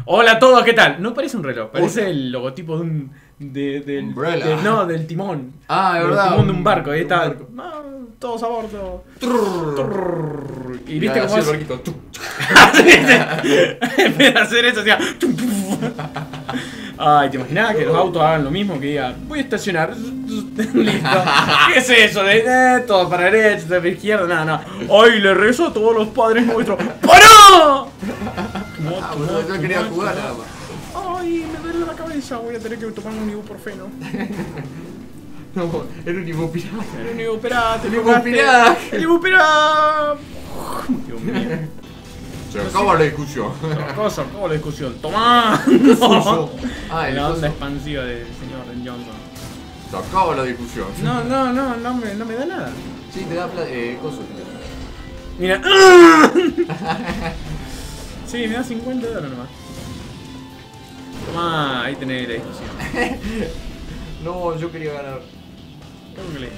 Hola a todos, ¿qué tal? No parece un reloj, parece el logotipo de un... no, del timón. Ah, es del verdad. timón de un barco, ahí un está. barco. Ah, todos a bordo. Y Y viste cómo el hace... barquito. En vez de hacer eso, hacía... Ay, ¿te imaginas que los autos hagan lo mismo? Que diga, voy a estacionar. Listo. ¿Qué es eso? De todo para derecha, para izquierda, nada, nada. Ay, le rezo a todos los padres nuestros. ¡Pará! Boludo, yo quería jugar nada más. Ay, me duele la cabeza, voy a tener que tomar un ibuprofeno. No, era un ibuprofeno. El ibuperate, El ibuprofeno. El ibuperate. Dios mío. Se acaba la discusión. Cosa, ¿cómo la discusión? ¡Tomá! Coso. Ah, el La onda coso. expansiva del señor Johnson. Se acaba la discusión. No me da nada. Sí, te da coso. Mira. Sí, me da 50 dólares nomás. Tomá, ahí tenés la discusión. No, yo quería ganar. Póngale.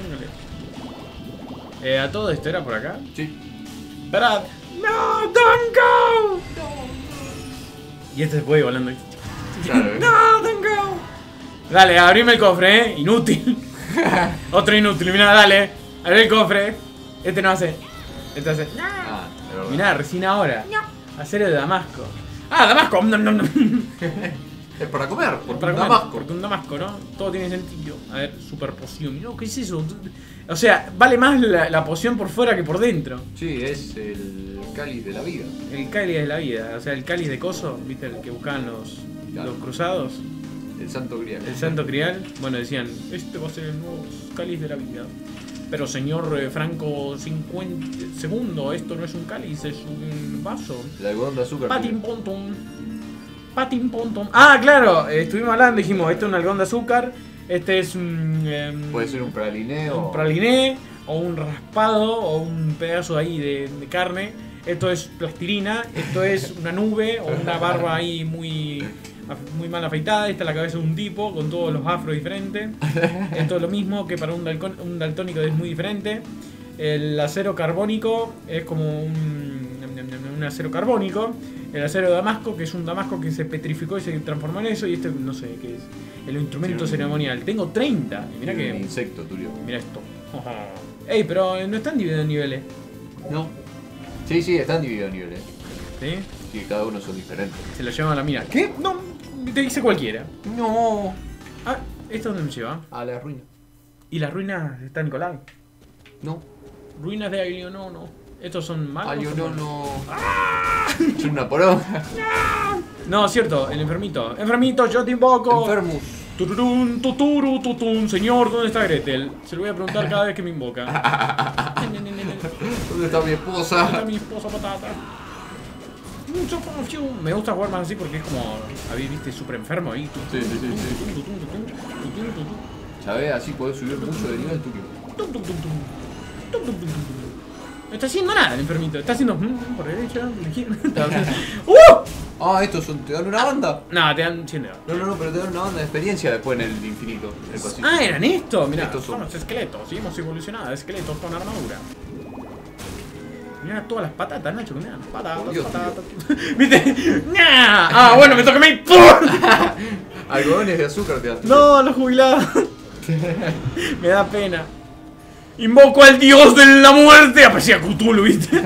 ¿A todo esto era por acá? Sí. ¡Esperad! ¡No! ¡Don't go! Y este se puede ir volando. Claro, ¡No! ¡Don't go! Dale, abrime el cofre, Inútil. Otro inútil, mirá, dale. Abre el cofre. Este no hace. Este hace. Ah, de verdad. Mirá, recién ahora. Acero de Damasco. ¡Ah, Damasco! No. Es para comer, porque Para un comer, Damasco. porque un Damasco, ¿no? Todo tiene sentido. A ver, super poción. Mirá, ¿qué es eso? O sea, vale más la poción por fuera que por dentro. Sí, es el cáliz de la vida. El cáliz de la vida, o sea, el cáliz de coso, ¿viste? El que buscaban los cruzados, El santo grial. el santo grial. Bueno, decían, este va a ser el nuevo cáliz de la vida. Pero señor Franco 50 segundo, esto no es un cáliz, es un vaso. El algodón de azúcar. Patin pontum. Patin pontum. Ah, claro, estuvimos hablando, dijimos, este es un algodón de azúcar, este es un... Puede ser un praliné o... un praliné, o un raspado, o un pedazo ahí de carne. Esto es plastilina, esto es una nube, o una barba ahí muy mal afeitada. Esta es la cabeza de un tipo, con todos los afros diferentes. Esto es lo mismo que para un daltónico, es muy diferente. El acero carbónico es como un acero carbónico. El acero de Damasco, que es un Damasco que se petrificó y se transformó en eso. Y este no sé qué es. El instrumento ceremonial. Tengo 30. Y mirá un que... insecto, Tulio. Mira esto. Ey, pero no están divididos en niveles. No. Sí, están divididos en niveles. ¿Sí? Sí, cada uno son diferentes. Se lo llevan a la mina. ¿Qué? No, te dice cualquiera. No. Ah, ¿esto dónde me lleva? A la ruina. ¿Y las ruinas de San Nicolás? No. Ruinas de Aglionono. ¿Estos son malos? Ay, o no, son- no. Son una poronga. No, cierto, el enfermito. Enfermito, yo te invoco. Enfermus. Tururún, tuturu, tutún. Señor, ¿dónde está Gretel? Se lo voy a preguntar cada vez que me invoca. ¿Dónde está mi ¿Dónde está esposa? mi esposa patata? Mucho perfume. Me gusta jugar más así porque es como... ¿Viste? Súper enfermo ahí. Sí. ¿Sabes? Así podés subir mucho de nivel, Tulio. No está haciendo nada el enfermito. Está haciendo... por derecha, por izquierda. Ah, estos son. ¿Te dan una banda? No, te dan 100 euros. No, pero te dan una banda de experiencia después en el infinito. El pasillo. Ah, eran estos. Mirá, Estos son son. los esqueletos. Sí, hemos evolucionado. Esqueletos con armadura. Mirá todas las patatas, Nacho. Mirá, patatas, Dios, patatas. ¿Viste? ¡Nah! Ah, bueno, me toca a mí. ¡Pum! Algodones de azúcar te dan. No, los jubilados. Me da pena. Invoco al dios de la muerte. Aparecía Cthulhu, ¿viste?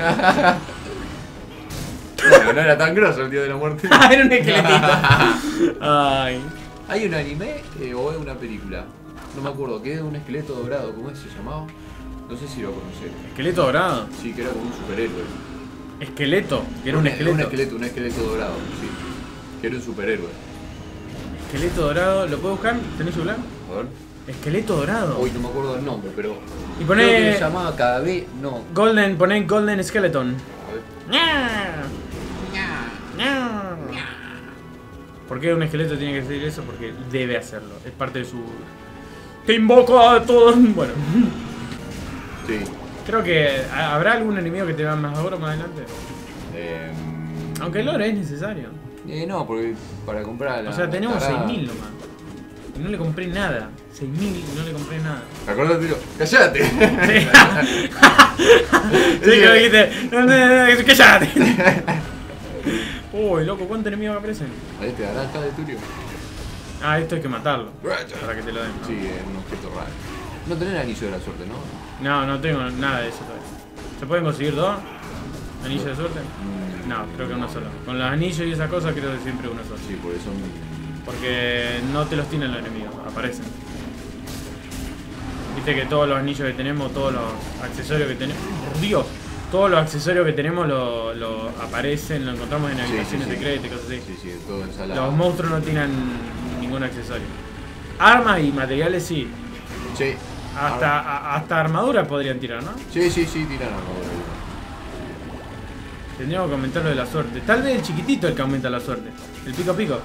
Bueno, no era tan grosso el día de la muerte. Era un esqueletito. Ay. ¿Hay un anime o es una película? No me acuerdo, que es un esqueleto dorado, ¿cómo es? ¿Se llamaba? No sé si lo conocés. Esqueleto dorado. Sí, que era como un superhéroe. Esqueleto. Que era un esqueleto. Un esqueleto dorado, sí. Que era un superhéroe. Esqueleto dorado. ¿Lo puedo buscar? ¿Tenés celular? A ver. Esqueleto dorado. Hoy no me acuerdo el nombre, pero. Y Creo que poné se llamaba cada vez. No. Golden, poné Golden Skeleton. A ver. ¡Ña! ¡Ña! ¿Por qué un esqueleto tiene que decir eso? Porque debe hacerlo. Es parte de su... Te invoco a todos. Bueno. Sí. Creo que habrá algún enemigo que te va más ahora o más adelante. Aunque el lore es necesario. No, porque para comprar la. O sea, tenemos tarada- 6.000 nomás. Y no le compré nada. 6.000 y no le compré nada. Acordate, tío. ¡Cállate! Sí, sí que dijiste. ¡Cállate! Uy, loco, ¿cuántos enemigos aparecen? Ahí te dará acá de Tulio. Ah, esto hay que matarlo. Para que te lo den, ¿no? Sí, es un objeto raro. No tenés el anillo de la suerte, ¿no? No, no tengo nada de eso todavía. ¿Se pueden conseguir dos? ¿Anillos de suerte? No, creo que uno solo. Con los anillos y esas cosas creo que siempre uno solo. Sí, porque son... Porque no te los tienen los enemigos, aparecen. Viste que todos los anillos que tenemos, todos los accesorios que tenemos... ¡Por Dios! Todos los accesorios que tenemos lo aparecen, lo encontramos en habitaciones secretas y cosas así. Sí, todo ensalado. Los monstruos no tienen ningún accesorio. Armas y materiales sí. Sí. Hasta armadura podrían tirar, ¿no? Sí, tiran armadura. Tendríamos que aumentar lo de la suerte. Tal vez el chiquitito el que aumenta la suerte. El pico pico.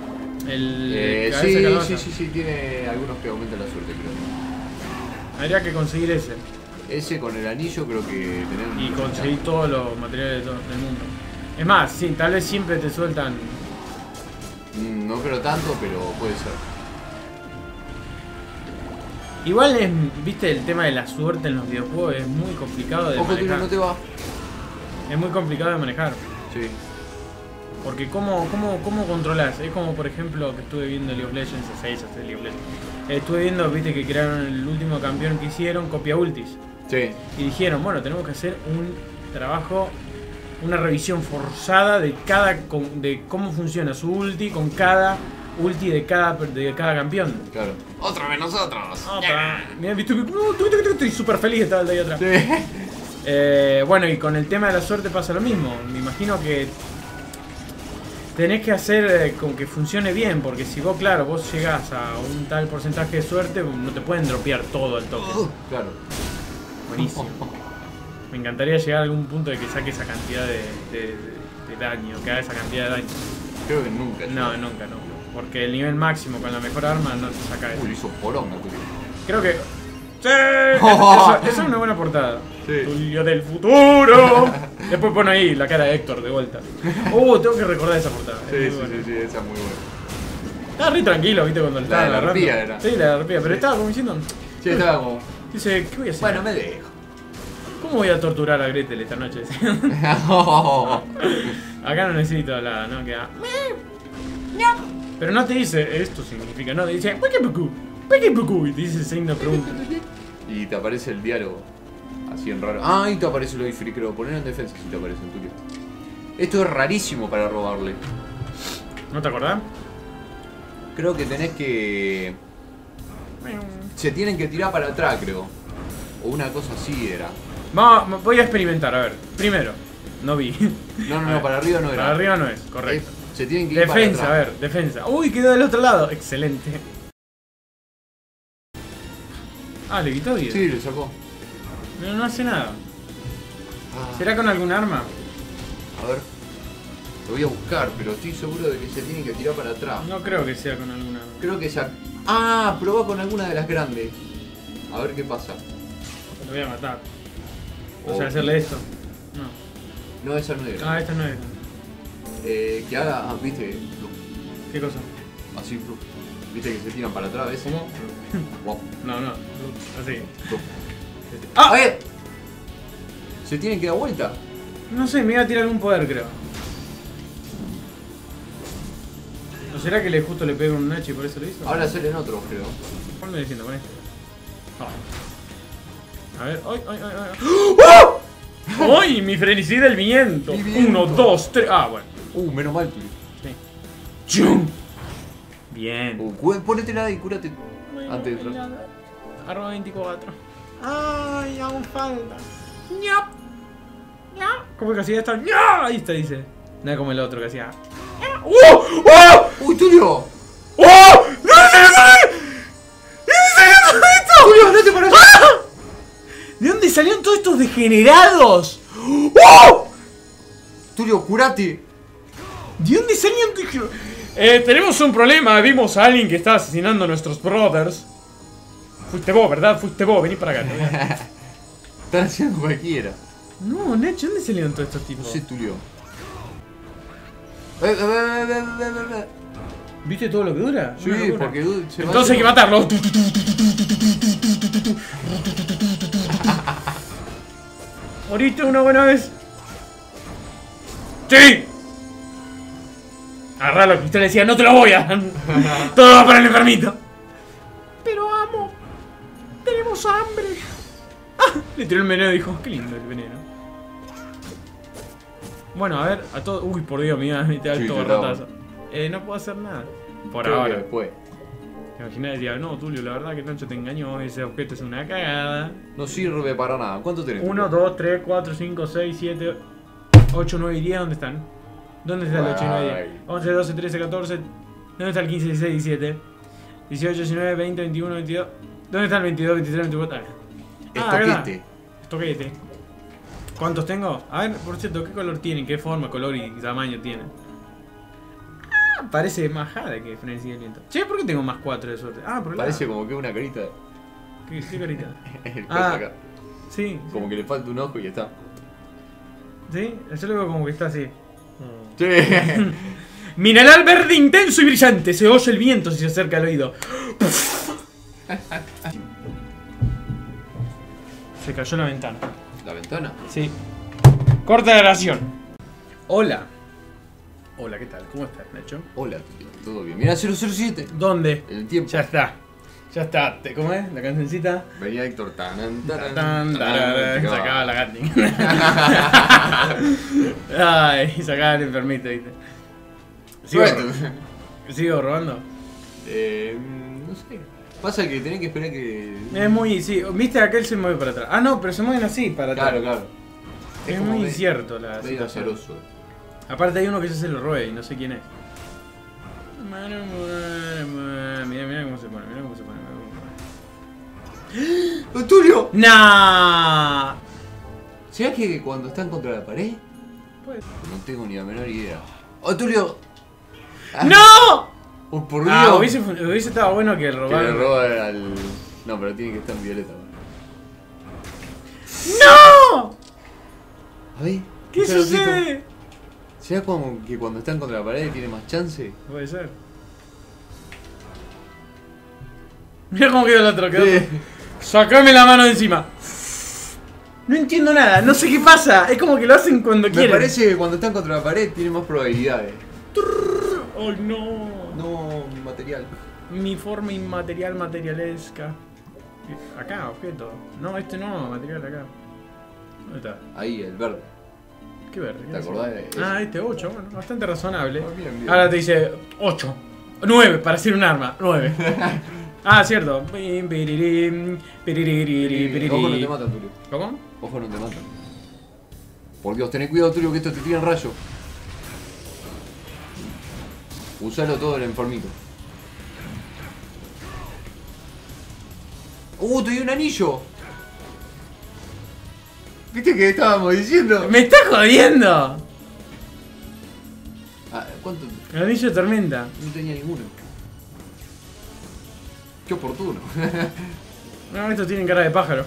Sí, tiene algunos que aumentan la suerte, creo. Habría que conseguir ese. Ese con el anillo creo que tenemos. Y conseguir todos los materiales del mundo. Es más, sí, tal vez siempre te sueltan. No creo tanto, pero puede ser. Igual es, viste, el tema de la suerte en los videojuegos es muy complicado de manejar. No te va. Es muy complicado de manejar. Sí. Porque ¿cómo controlás? Es como por ejemplo que estuve viendo League of Legends, League of Legends. Estuve viendo, viste, que crearon el último campeón que hicieron, copia ultis. Sí. Y dijeron, bueno, tenemos que hacer un trabajo, una revisión forzada de cómo funciona su ulti con cada ulti de cada campeón. Claro. Otro de nosotros. Mira, viste, estoy súper feliz de estar el de ahí atrás. Sí. Bueno, y con el tema de la suerte pasa lo mismo. Me imagino que tenés que hacer con que funcione bien, porque si vos, claro, vos llegás a un tal porcentaje de suerte, no te pueden dropear todo al toque. Claro. Buenísimo. Me encantaría llegar a algún punto de que saque esa cantidad de daño, que haga esa cantidad de daño. Creo que nunca. No, nunca. Porque el nivel máximo con la mejor arma no te saca eso. Uy, hizo poronga, Tulio. Creo que... ¡Sí! Esa es una buena portada. Sí. Tulio del futuro. Después pone ahí la cara de Héctor de vuelta. Tengo que recordar esa portada. Sí, esa es muy buena. Estaba re tranquilo, viste, cuando le estaba La agarrando. arpía era. Sí, la arpía, pero estaba como diciendo... Sí, estaba como... Dice, ¿qué voy a hacer? Bueno, me dejo. ¿Cómo voy a torturar a Gretel esta noche? Acá no necesito la... no, queda... Pero no te dice, esto significa, no, te dice... Y te dice signo de pregunta. Y te aparece el diálogo. Así en raro. Ah, y te aparece lo diferi, creo. Poner en defensa si te aparece en Tulio. Esto es rarísimo para robarle. ¿No te acordás? Creo que tenés que... Se tienen que tirar para atrás, creo. O una cosa así era. Voy a experimentar, a ver. Primero, no vi. No, para arriba no era. Para arriba no es, correcto. Se tienen que ir Defensa, para a atrás. ver, defensa. Uy, quedó del otro lado. Excelente. Ah, le quitó vida. Sí, le sacó. No hace nada. ¿Será con algún arma? A ver. Lo voy a buscar, pero estoy seguro de que se tienen que tirar para atrás. No creo que sea con algún arma. Creo que esa... Ah, probá con alguna de las grandes. A ver qué pasa. Lo voy a matar. O sea, hacerle esto. No. No, esa no era. Ah, esta no es. Que haga, viste, ¿Qué cosa? así, viste que se tiran para atrás, ¿ves? ¿Cómo? Wow. No. Así. ¡Ah! A ver. Se tienen que dar vuelta. No sé, me iba a tirar algún poder, creo. ¿No será que justo le pega un Nachi y por eso lo hizo? Ahora salen otros, creo. Ponle diciendo, con este. A ver, ¡ay! ¡Ay! Mi frenesí del viento. 1, 2, 3. Ah, bueno. Menos mal, tío. Sí. ¡Chum! Bien. Ponétela y cúrate antes de entrar. Arroba 24. Ay, aún falta. ¡Ñap! ¡Ñap! ¿Cómo que hacía esto? ¡Ñap! Ahí está, dice. Nada como el otro que hacía. ¡Uy, Tulio! ¡Oh! ¡No! ¡Tulio, no te parece! ¿De dónde salieron todos estos degenerados? Tulio, curate. ¿De dónde salían? Tenemos un problema. Vimos a alguien que estaba asesinando a nuestros brothers. Fuiste vos, ¿verdad? Fuiste vos. Vení para acá. Están haciendo cualquiera. No, Nacho, ¿dónde salieron todos estos tipos? No sé, Tulio. ¿Viste todo lo que dura? Sí, porque se va. Entonces hay que matarlo. ¿Moriste una buena vez? ¡Sí! agarraba los cristales y decía, no te lo voy a dar. Todo va para el enfermito. Pero amo, tenemos hambre. Ah, le tiró el veneno y dijo, qué lindo el veneno. Bueno, a ver, a todo. Uy, por Dios, mira, me te da Sí, todo ratazo. No puedo hacer nada. Por Creo que ahora. después. Te imaginas, decía, no, Tulio, la verdad que Nacho te engañó, ese objeto es una cagada. No sirve para nada. ¿Cuánto tenés? 1, 2, 3, 4, 5, 6, 7, 8, 9 y 10, ¿dónde están? ¿Dónde está el 8 y 9 y 10? 11, 12, 13, 14. ¿Dónde está el 15, 16, 17? 18, 19, 20, 21, 22. ¿Dónde está el 22, 23, 24? Estoquete. Estoquete. ¿Cuántos tengo? A ver, por cierto, ¿qué color tienen? ¿Qué forma, color y tamaño tienen? Ah, parece más jade que Frenesí del Viento. Che, ¿por qué tengo más 4 de suerte? Ah, por el Parece lado. como que una carita. ¿Qué carita? El Ah. acá. Sí, Como que le falta un ojo y ya está. sí, yo lo veo como que está así. Sí. Mineral verde intenso y brillante. Se oye el viento si se acerca al oído. Se cayó la ventana. ¿La ventana? Sí. Corta la grabación. Hola. Hola, ¿qué tal? ¿Cómo estás, Nacho? Hola, tío. ¿Todo bien? Mira, 007. ¿Dónde? El tiempo. Ya está. Ya está. ¿Cómo es? La cancioncita. Venía Héctor. Tanan, Tan, taran, tarara, taran, sacaba la Gatling. Ay, sacaba el enfermito, ¿viste? ¿Sigo robando? No sé. Pasa que tenés que esperar que. Es muy, sí, viste, aquel se mueve para atrás. Ah, no, pero se mueven así para atrás. Claro, claro. Es como muy medio- incierto la Medio situación. azaroso. Aparte hay uno que ya se lo robe y no sé quién es. Mira, mira cómo se pone, mira cómo se pone. ¡Oh, Tulio! ¡Nah! ¿Será que cuando están contra la pared? Pues- No tengo ni la menor idea. ¡Oh, Tulio! ¡No! ¡Oh, por Dios! Ah, hubiese estado bueno que Que le robaran. roba al. No, pero tiene que estar en violeta. ¡No! A ver. ¿Qué un saludito. sucede? ¿Será como que cuando están contra la pared tiene más chance? Puede ser. Mira cómo quedó el otro, quedó. Sí. Sacame la mano de encima. No entiendo nada, no sé qué pasa. Es como que lo hacen cuando Me quieren. parece que cuando están contra la pared tiene más probabilidades. ¡Ay, no! No material. Mi forma inmaterial materialesca. Acá, objeto. No, este no, material acá. ¿Dónde está? Ahí, el verde. ¿Qué verde? ¿Te acordás de eso? Ah, este 8, bueno, bastante razonable. Ah, bien, bien. Ahora te dice 8. 9 para hacer un arma. 9. Ah, cierto. Pim, piririm, piririri, piriri. Ojo, no te matan, Tulio. ¿Cómo? Ojo, no te matan. Por Dios, tené cuidado, Tulio, que esto te tiran rayo. Usalo todo el enfermito. Te dio un anillo. ¿Viste que estábamos diciendo? ¡Me estás jodiendo! Ah, ¿cuánto? El anillo de tormenta. No tenía ninguno. Qué oportuno. No, estos tienen cara de pájaro.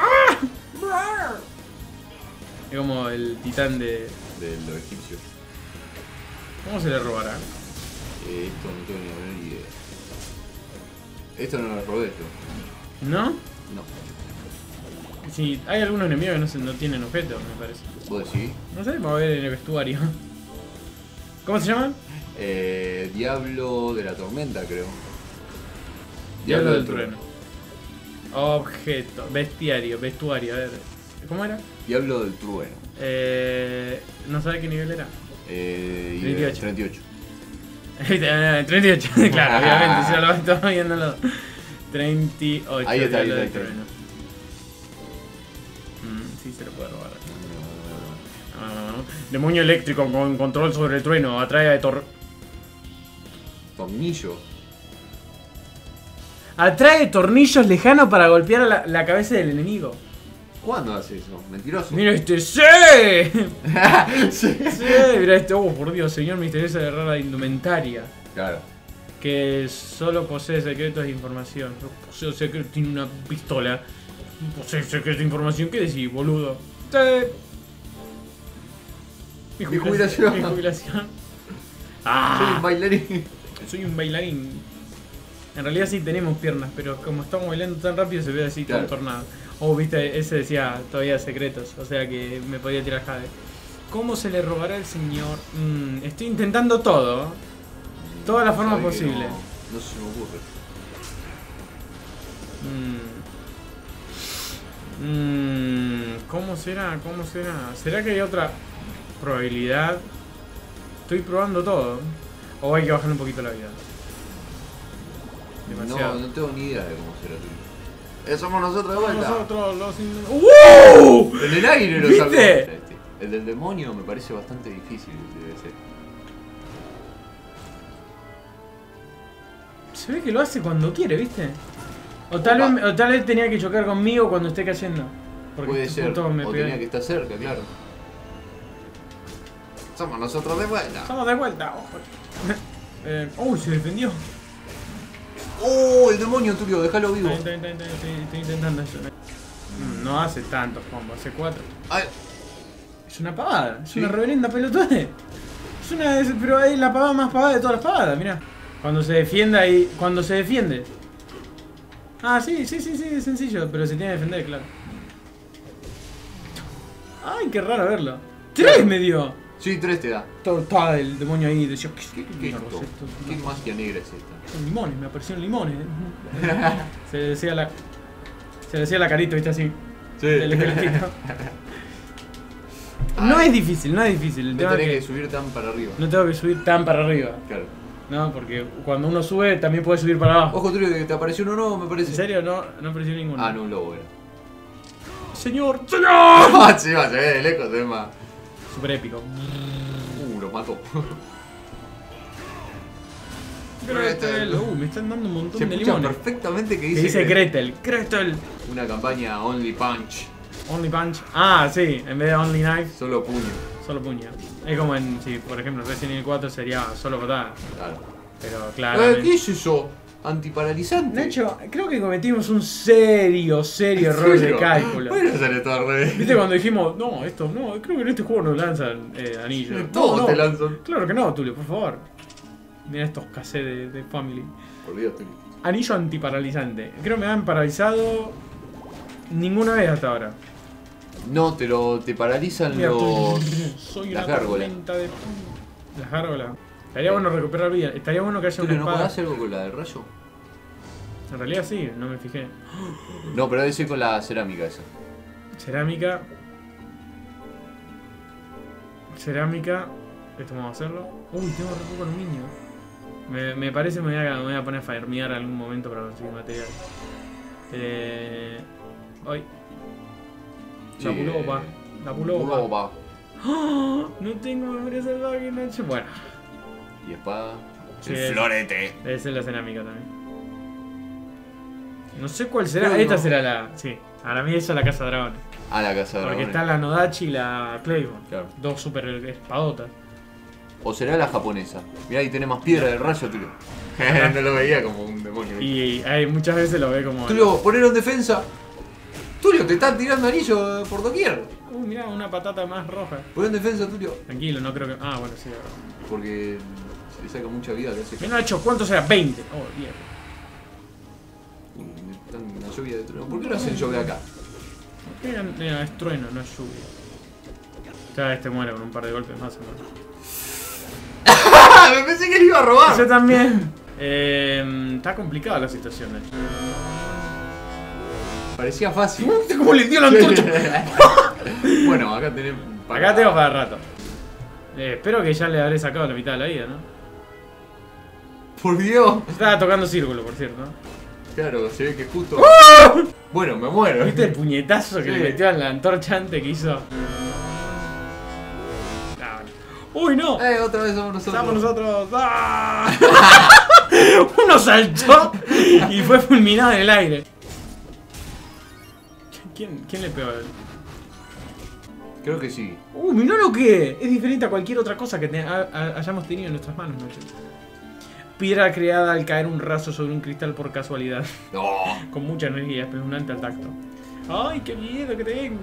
Es como el titán de. De los egipcios. ¿Cómo se le robará? Esto no tengo ni la menor idea. Esto no lo robé yo. ¿No? No. Sí, hay algunos enemigos que no tienen objetos, me parece. ¿Vos decís? No sé, vamos a ver en el vestuario. ¿Cómo se llaman? Diablo de la tormenta, creo. Diablo del trueno. Objeto, bestiario, vestuario, a ver. ¿Cómo era? Diablo del trueno. ¿No sabe qué nivel era? 38. 38. 38, claro, obviamente, si no lo estamos viendo 38. Ahí está, ahí Diablo está, del ahí está. trueno. Sí, se lo puede robar. Demonio eléctrico con control sobre el trueno, atrae a Tornillo. Atrae tornillos lejanos para golpear a la cabeza del enemigo. ¿Cuándo hace eso? Mentiroso. Mira este, ¡sí! Sí. Sí, mira este, oh por Dios, señor misterioso de rara indumentaria. Claro. Que solo posee secretos de información. Posee secretos, tiene una pistola. Posee secretos de información, ¿qué decís, boludo? Sí. Mi jubilación. Mi jubilación. Soy Ah, un bailarín. soy un bailarín. En realidad sí tenemos piernas, pero como estamos bailando tan rápido se ve así Claro. todo tornado. Oh, viste, ese decía todavía secretos, o sea que me podía tirar jade. ¿Cómo se le robará al señor? Estoy intentando todo. todas las formas Sabe que posibles. No se me ocurre. ¿Cómo será? ¿Cómo será? ¿Será que hay otra probabilidad? Estoy probando todo. O hay que bajar un poquito la vida. Demasiado. No tengo ni idea de cómo será tuyo. Somos nosotros de vuelta. Nosotros los... ¡Uh! En el aire lo ¿Viste? sacó. El del demonio me parece bastante difícil de ser. Se ve que lo hace cuando quiere, ¿viste? O tal vez tenía que chocar conmigo cuando esté cayendo. Porque Puede ser. justo me O pegué. tenía que estar cerca, claro. Somos nosotros de vuelta. Estamos de vuelta. Ojo. Uy, se defendió. ¡Oh! El demonio, Tulio, déjalo vivo. Estoy intentando eso. No hace tantos combos, hace 4. Ay, Es una pavada, es Sí. una reverenda pelotude. Pero es la pavada más pavada de todas las pavadas, mirá. Cuando se defienda y. Cuando se defiende. Ah, sí, es sencillo, pero se tiene que defender, claro. Ay, qué raro verlo. 3 me dio. sí, 3 te da. Estaba el demonio ahí, decía, ¿qué ¿Qué es mierda esto? es esto? ¿Qué magia negra es esta? Son limones, me aparecieron limones. Se le decía la carita, viste así. Sí. El esqueletito. No es difícil, no es difícil. El No tema tenés es que subir tan para arriba. no tengo que subir tan para arriba. Claro. No, porque cuando uno sube también puede subir para abajo. Ojo, Tulio, que te apareció uno nuevo, me parece. ¿En serio? No apareció ninguno. Ah, no, un lobo era. ¡Señor! ¡Señor! Ah, sí, va, se ve de lejos, se ve más. Super épico. Lo mató. Gretel. Me están dando un montón Se de escucha limones. perfectamente que Que dice, dice Gretel. Gretel. una campaña Only Punch, Only punch. Ah, sí. En vez de only knife, solo puño. solo puño. Es como en, si por ejemplo Resident Evil 4 sería solo patada. Claro. Pero claro. ¿Qué es eso? Antiparalizante. Nacho, creo que cometimos un serio error de cálculo. Bueno, sale todo al revés. ¿Viste cuando dijimos, no, esto, no, creo que en este juego no lanzan anillos? Todos No, te lanzan. Claro que no, Tulio, por favor. Mira estos cassettes de Family. Olvídate. Anillo antiparalizante. Creo que me han paralizado ninguna vez hasta ahora. No, te paralizan Mira, los. soy las una gárgolas. tormenta de... Las gárgolas. Estaría bueno recuperar vida. Estaría bueno que haya una Tulio, ¿no espada. podés hacer algo con la de rayo? En realidad sí, no me fijé. No, pero debe ser con la cerámica esa. Cerámica. Cerámica. Esto vamos a hacerlo. Uy, tengo re poco aluminio. Me parece que me voy a poner a farmear en algún momento para conseguir material. Ay. La Sí, pulopa. La pulopa. Pulopa. ¡Ah! No tengo memoria salvaje, Nacho. Bueno, Y espada. Sí, el es- florete. debe ser la cerámica también. No sé cuál será. Creo que Esta no. será la. Sí, para mí esa es la casa dragón. Ah, la casa de Porque dragones. está la Nodachi y la Claymore. Claro. Dos super espadotas. O será la japonesa. Mirá, ahí tenés más piedra del rayo, Tulio. No lo veía como un demonio. Y hay, muchas veces lo ve como. Tulio, ponelo en defensa. Tulio, te están tirando anillo por doquier. Mirá, una patata más roja. Ponelo en defensa, Tulio. Tranquilo, no creo que. Ah, bueno, sí, ahora. Porque se le saca mucha vida. Le hace... Mira, Nacho, ¿cuánto será? 20. Oh, bien. Están una lluvia de trueno. ¿Por qué no hacen lluvia acá? Mira, es trueno, no es lluvia. Ya este muere con un par de golpes más, hermano. ¡Ah! Me pensé que le iba a robar. Yo también. Está complicada la situación, Nacho. Parecía fácil. ¿Cómo le dio la antorcha? Bueno, acá tenemos. Acá tengo para rato. Espero que ya le habré sacado la mitad de la vida, ¿no? Por Dios. Estaba tocando círculo, por cierto, ¿no? Claro, se ve que justo. Bueno, me muero. ¿Viste el puñetazo que Sí. le metió a la antorcha antes que hizo? Ah, bueno. ¡Uy, no! Otra vez somos nosotros. ¡Estamos nosotros! ¡Ah! Uno saltó y fue fulminado en el aire. ¿Quién le pegó a él? Creo que sí. Mirá lo que es diferente a cualquier otra cosa que hayamos tenido en nuestras manos, Nacho. Piedra creada al caer un raso sobre un cristal por casualidad. No. Con mucha energía, espeluznante al tacto. ¡Ay, qué miedo que tengo!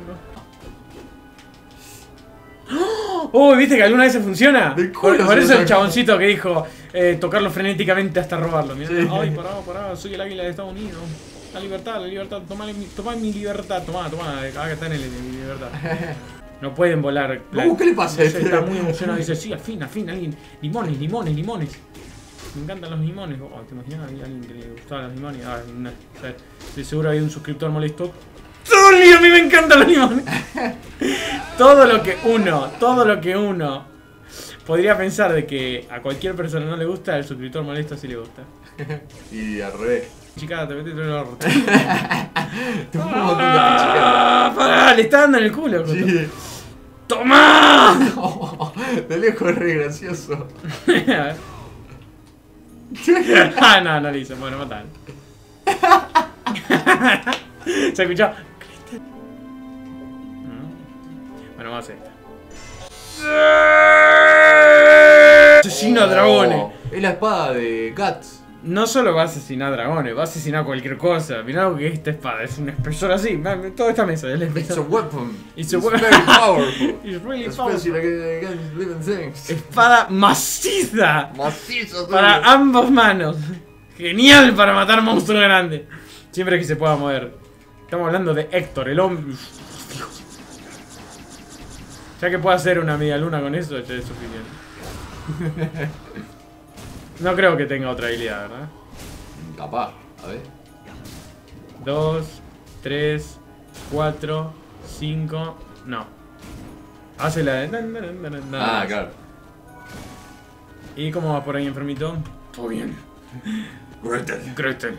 ¡Oh! ¿Viste que alguna vez se funciona? ¿De cuál Por se eso el saca? chaboncito que dijo tocarlo frenéticamente hasta robarlo. Mirá. Sí. ¡Ay, pará! Soy el águila de Estados Unidos. La libertad, tomá mi libertad. Tomá, acá está en mi libertad. No pueden volar. ¿Qué le pasa a No sé, este? está muy emocionado. Dice, sí, al fin, alguien. Limones. Me encantan los limones. Oh, ¿te imaginas? Había alguien que le gustaban los limones. Ah, no, estoy seguro había un suscriptor molesto. ¡Tony! A mí me encantan los limones. Todo lo que uno podría pensar de que a cualquier persona no le gusta, al suscriptor molesto sí le gusta. Y al revés. Chica, te metes en el orto. Tengo un montón de pichicadas. Pará, le está dando en el culo. Sí. ¡Toma! De lejos es re gracioso. Ah, no le hizo. Bueno, matalo. ¿Se escuchó? Bueno, vamos a hacer esta. Asesina a dragones. Es la espada de Guts. No solo va a asesinar dragones, va a asesinar cualquier cosa. Mirá lo que es esta espada, es un espesor así. Toda esta mesa es el It's a espesor. weapon. It's a weapon. very powerful. It's really Especially powerful. against living things. Espada maciza Macizo. para ambas manos. Genial para matar monstruos grandes. Siempre que se pueda mover. Estamos hablando de Héctor, el hombre. Ya que pueda hacer una media luna con eso, ya es suficiente. No creo que tenga otra habilidad, ¿verdad? Capaz, a ver. 2, 3, 4, 5. No. Hace la de. Ah, claro. ¿Y cómo va por ahí, enfermito? Todo bien. Gretel.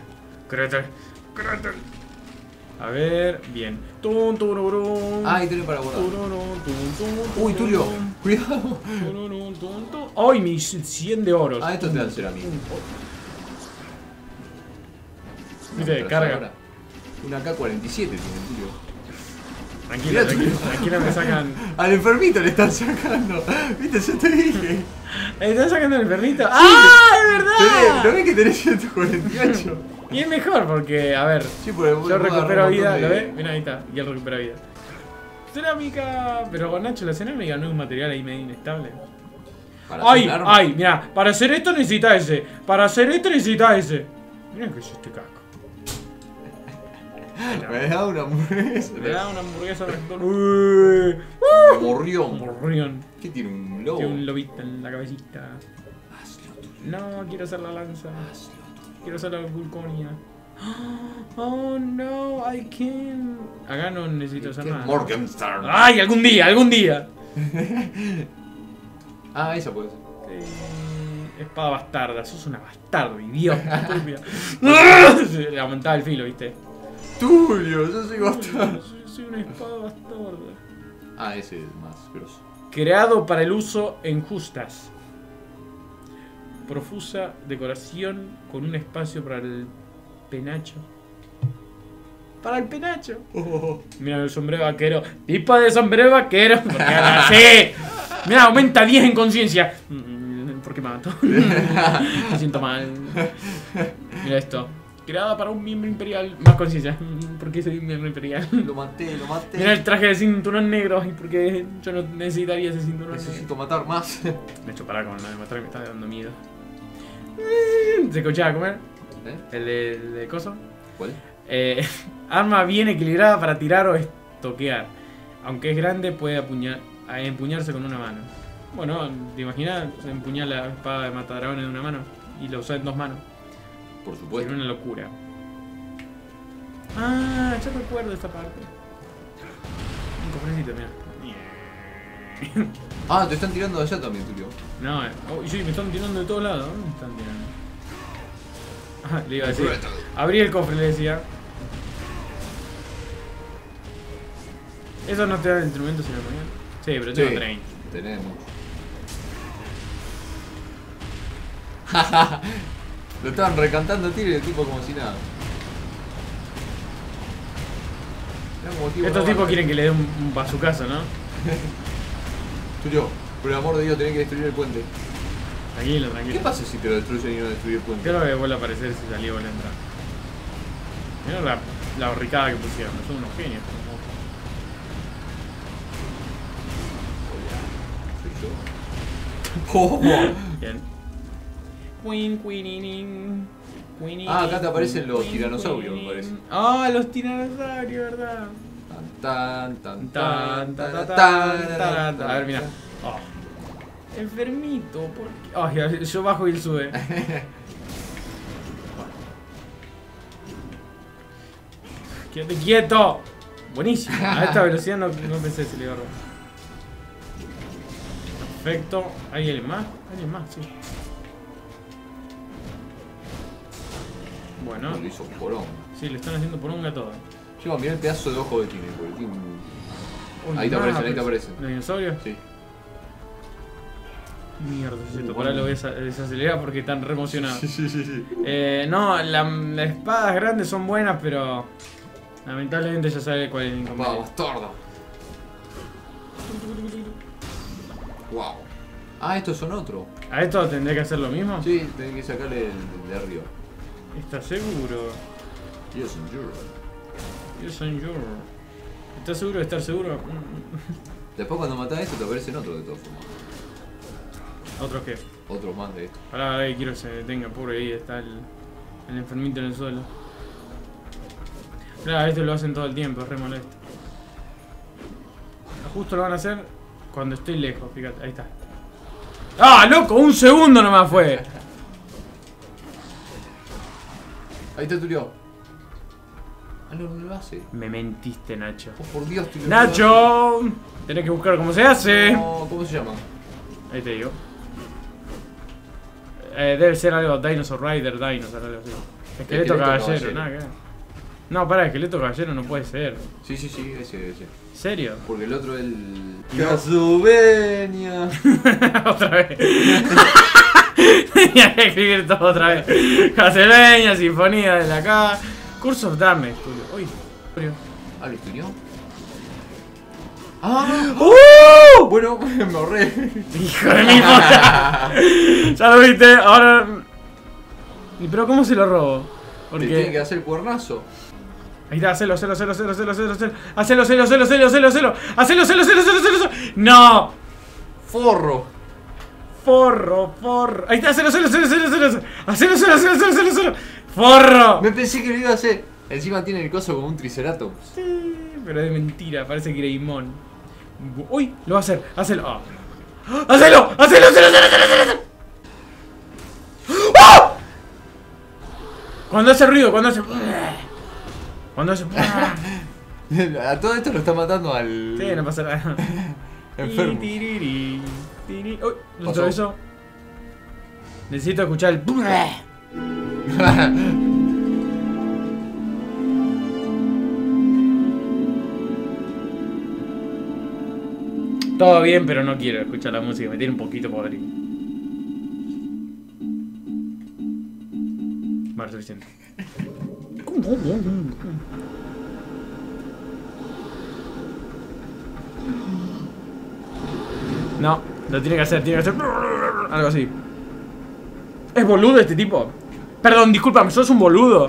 A ver, bien. Ah, ahí tenés para guardar. Uy, Tulio, cuidado. ¡Ay, mis 100 de oro! Ah, esto te dan cerámica. Viste, carga. Una K-47 tiene, Tulio. Tranquila, me sacan. Al enfermito le están sacando. Viste, yo te dije. ¿Le están sacando el enfermito? ¡Ah, es verdad! ¿No ves que tenés 148? Y es mejor porque, a ver, Sí, porque yo recupero vida, de... ¿lo ves? Mira, ahí está, y él recupera vida. Cerámica, pero Nacho, la cerámica no es un material ahí medio inestable. Para ¡Ay! hacer un arma. ¡Ay! Mira, para hacer esto necesita ese. Para hacer esto necesita ese. Mira que es este casco. Me da una hamburguesa. Me da una hamburguesa de Morrión. morrión. ¿Qué tiene? ¿Un lobo? Tiene un lobito en la cabecita. No, quiero hacer la lanza. Quiero hacer la vulconia. Oh no, I can't. Acá no necesito hacer nada. Morgenstern. ¡Ay! Algún día. Ah, esa puede ser. Espada bastarda, sos una bastarda, idiota, estúpida. Le aumentaba el filo, ¿viste? Tulio, yo soy bastardo. Soy una espada bastarda. Ah, ese es más grosso. Creado para el uso en justas. Profusa decoración con un espacio para el penacho. Para el penacho. Mira el sombrero vaquero. Tipo de sombrero vaquero. Porque ahora sí. Mira, aumenta 10 en conciencia. ¿Por qué mato? Me siento mal. Mira esto. Creada para un miembro imperial. Más conciencia. ¿Por qué soy un miembro imperial? Lo maté. Mira el traje de cinturón negro. ¿Y por qué yo no necesitaría ese cinturón negro? Necesito matar más. De hecho, pará con lo de matar, me está dando miedo. ¿Se escuchaba comer? ¿El de coso? ¿Cuál? Arma bien equilibrada para tirar o estoquear. Aunque es grande, puede empuñarse con una mano. Bueno, ¿te imaginas empuñar la espada de matadragones de una mano? Y lo usar en dos manos. Por Sería supuesto. una locura. Ah, yo recuerdo esta parte. Un cofrecito, mira. Ah, te están tirando de allá también, Tulio. No, sí, me están tirando de todos lados. ¿Dónde me están tirando? Ah, le iba a decir. Abrí el cofre, le decía. ¿Eso no te da el instrumento ceremonial? Sí, pero tengo 30. Tenemos. Lo estaban recantando tiro y el tipo como si nada. Estos tipos quieren que le dé un bazucazo, ¿no? Tulio, por el amor de Dios, tenés que destruir el puente. Tranquilo. ¿Qué pasa si te lo destruyen y no destruir el puente? Creo que vuelve a aparecer si salía o vuelve a entrar. Mira la horricada que pusieron, son unos genios. ¿Cómo? Bien. Ah, acá te aparecen los tiranosaurios, me parece. Ah, los tiranosaurios, ¿verdad? Tan, tan, Tan, tan, tan, tan, tan, tan, tan. tan. A ver, mira. Oh. Enfermito, ¿por qué? Ay, yo bajo y él sube. ¡Quédate quieto! Buenísimo. A esta velocidad no pensé si le iba a robar. Perfecto. ¿Hay alguien más? Alguien más, sí. Bueno. Lo hizo porón. Sí, le están haciendo poronga a todo. Lleva, mirá el pedazo de ojo que tiene, porque tiene un... Ahí te aparecen, ahí te aparecen. ¿Los dinosaurios? Sí. Mierda, por ahí lo voy a desacelerar porque están re emocionados. Sí. No, las espadas grandes son buenas, pero lamentablemente ya sabe cuál es el Espada inconveniente. bastarda. Wow. Ah, estos son otros. ¿A esto tendré que hacer lo mismo? Sí, tenés que sacarle el de arriba. ¿Estás seguro? Yes, sure. Yes, I'm sure. ¿Estás seguro de estar seguro? Después cuando matás esto te aparecen otros de todas formas. ¿Otro qué? Otros más de esto. Pará, quiero que se detenga, pobre, ahí está el enfermito en el suelo. Claro, esto lo hacen todo el tiempo, es re molesto. Justo lo van a hacer cuando estoy lejos, fíjate, ahí está. ¡Ah, loco! ¡Un segundo nomás fue! Ahí te turió. Ah, no lo hace. Me mentiste, Nacho. Oh, por Dios, tío. ¡Nacho! Tenés que buscar cómo se hace. No, ¿cómo se llama? Ahí te digo. Debe ser algo Dinosaur Rider, Dinosaur, algo así. Esqueleto caballero, nada que ver. No, pará, esqueleto caballero no puede ser. Sí, ese. ¿En serio? Porque el otro es el... ¡Castlevania! Otra vez. Tenía que escribir todo otra vez. Castlevania, Sinfonía de la K. Curse of Damage, Tulio. Uy, Ah, ¿lo turió? ¡Ah! Bueno, me ahorré. hijo de mi puta. Ya lo viste, ahora. ¿Y pero cómo se lo robo? Te tiene que hacer el cuernazo. Ahí está, hacelo. No. ¡Forro! Forro. Ahí está, hacelo. Forro. Me pensé que lo iba a hacer. Encima tiene el coso como un triceratops. Sí, pero es mentira, parece Greymon. Uy, lo va a hacer, hazlo. Oh. ¡Hacelo! ¡Oh! Cuando hace ruido, cuando hace. A todo esto lo está matando al... Sí, no pasa nada. enfermo. Uy, lo Pasó. atravesó. Necesito escuchar el. Todo bien, pero no quiero escuchar la música, me tiene un poquito podrido. Vale, suficiente. No, lo tiene que hacer algo así. ¿Es boludo este tipo? Perdón, discúlpame, sos un boludo.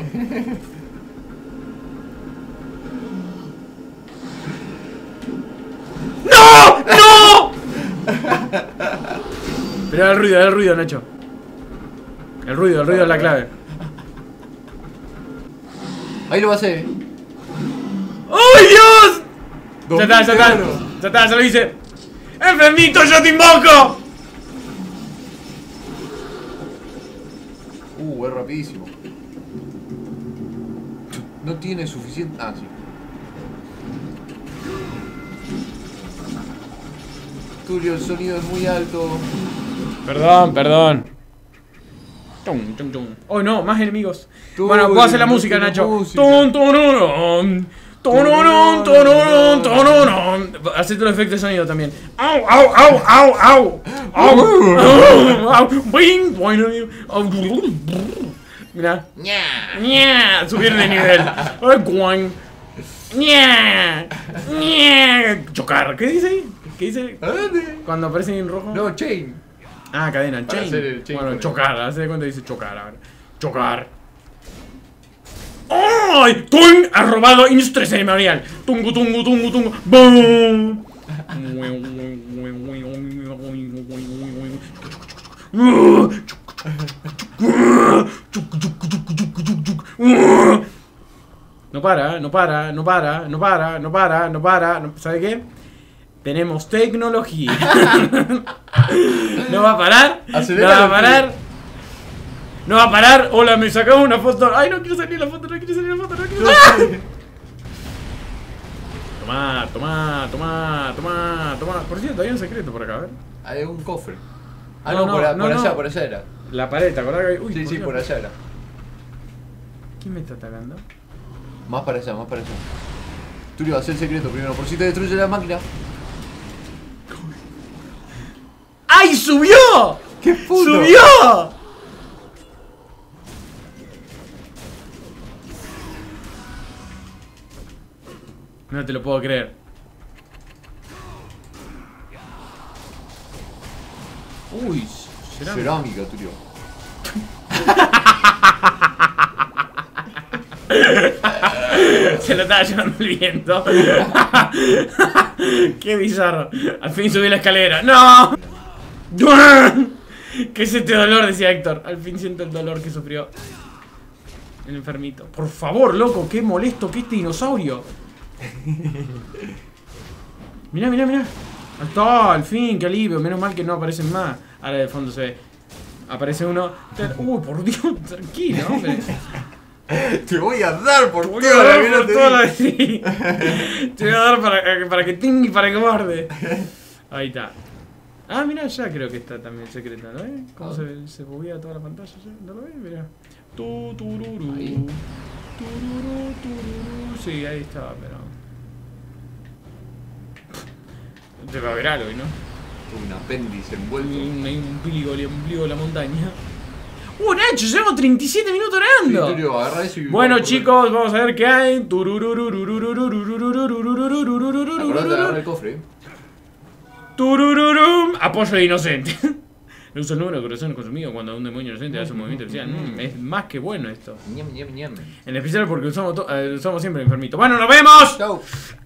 ¡No! ¡No! Pero el ruido, Nacho. El ruido es la clave. Ahí lo va a hacer. ¡Ay, Dios! Ya está, ya lo hice. ¡Enfermito, yo te invoco! Es rapidísimo. No tiene suficiente... Ah, sí. Tulio, el sonido es muy alto. Perdón. Oh no, más enemigos. Bueno, puedo hacer la música, Nacho. Hacete los efectos de sonido también. Au. Mirá. Subir de nivel. Chocar. ¿Qué dice ahí? ¿Qué dice? Cuando aparece en rojo. No, chain. Ah, cadena, Para hacer el chain Bueno, con chocar, hace de cuenta dice chocar ahora. Chocar. ¡Ay! ¡Tung! Ha robado industria ceremonial. Tungu. ¡Boom! No para. ¿Sabe qué? Tenemos tecnología. No va a parar. Acelera, No va a parar. No va a parar. Hola, me sacamos una foto. Ay, no quiero salir en la foto, no quiero salir en la foto, no quiero salir. Tomá, tomá, tomá, tomá, tomá. Por cierto, hay un secreto por acá, a ver. Hay un cofre. Ah, No, no, por allá era. La pared, ¿te acordás que hay? Uy, Sí, sí, Dios. por allá era. ¿Quién me está atacando? Más para allá, más para allá. Tulio, haz el secreto primero, por si te destruye la máquina. ¡Ay, subió! ¡Qué puto! ¡Subió! No te lo puedo creer. Uy, Cerámica, Tulio. Se lo estaba llevando el viento. Qué bizarro. Al fin subí la escalera. ¡No! ¿Qué es este dolor? Decía Héctor. Al fin siento el dolor que sufrió el enfermito. Por favor, loco, qué molesto que este dinosaurio. Mirá, mirá, mirá. Ahí está, al fin, qué alivio. Menos mal que no aparecen más. Ahora de fondo se ve. Aparece uno. Uy, por Dios, tranquilo, hombre. Te voy a dar por Te voy toda a la dar vida por te toda la di. sí. Te voy a dar para que tingue y para que muerde. Ahí está. Ah, mirá, ya creo que está también el secreto, ¿no ves? ¿Cómo se buguea toda la pantalla? ¿No lo ves? Mirá. Tururú. Ahí. Tururú, tururú. Sí, ahí estaba, pero... Te va a ver algo, ¿no? Un apéndice envuelto. Hay un ombligo de la montaña. Nacho, llevamos 37 minutos Sí, orando. Tulio, agarra eso y... Bueno, chicos, vamos a ver qué hay. Acordate de agarrar el cofre. Turururum. Apoyo de inocente. No usa el número de corazones consumidos cuando un demonio inocente hace un movimiento especial. Es más que bueno esto. Ñam, ñam, ñam. En especial porque usamos siempre el enfermito. Bueno, nos vemos. Chau.